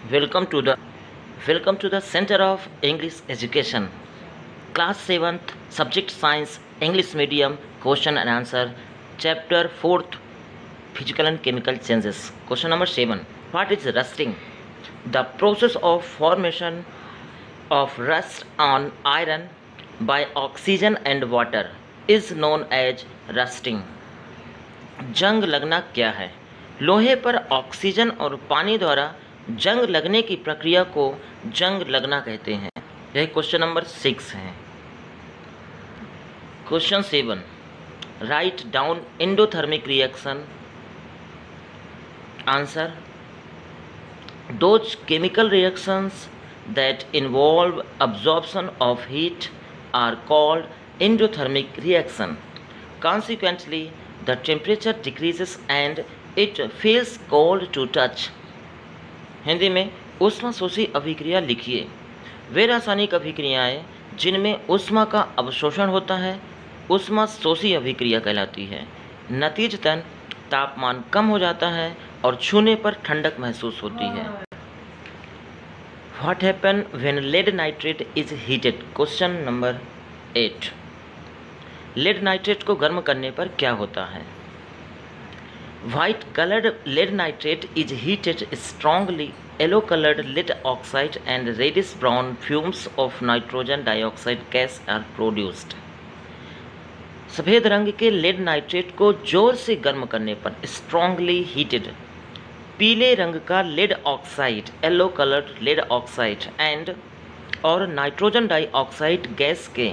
Welcome to the Center of English Education. Class 7th, Subject Science, English Medium, Question and Answer, Chapter 4th, Physical and Chemical Changes. Question number 7. What is rusting? The process of formation of rust on iron by oxygen and water is known as rusting. जंग लगना क्या है? लोहे पर oxygen और पानी द्वारा जंग लगने की प्रक्रिया को जंग लगना कहते हैं। यह क्वेश्चन नंबर 6 है। Question 7, write down endothermic reaction. Answer, those chemical reactions that involve absorption of heat are called endothermic reaction. Consequently, the temperature decreases and it feels cold to touch. Hindi में ऊष्मा शोषी अभिक्रिया लिखिए। वे रासायनिक अभिक्रियाएं जिनमें ऊष्मा का अवशोषण होता है ऊष्मा शोषी अभिक्रिया कहलाती है। नतीजतन तापमान कम हो जाता है और छूने पर ठंडक महसूस होती है। What happen when lead nitrate is heated? Question number 8। Lead nitrate को गर्म करने पर क्या होता है? White colored lead nitrate is heated strongly. Yellow colored lead oxide and reddish brown fumes of nitrogen dioxide gas are produced. सफ़ेद रंग के लेड नाइट्रेट को जोर से गर्म करने पर strongly heated पीले रंग का lead oxide yellow coloured lead oxide and और नाइट्रोजन डाइऑक्साइड गैस के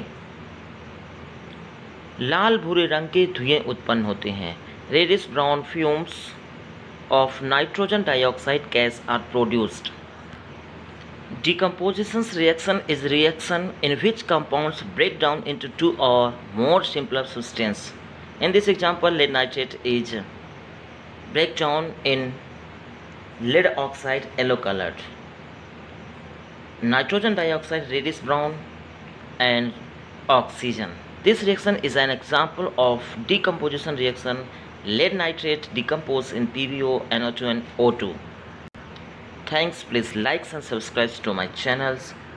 लाल भूरे रंग के धुएं उत्पन्न होते हैं। Reddish brown fumes of nitrogen dioxide gas are produced. Decomposition reaction is reaction in which compounds break down into two or more simpler substances. In this example, lead nitrate is break down in lead oxide yellow colored, nitrogen dioxide reddish brown, and oxygen. This reaction is an example of decomposition reaction. Lead nitrate decompose in PbO, NO2 and O2. Thanks. Please like and subscribe to my channels.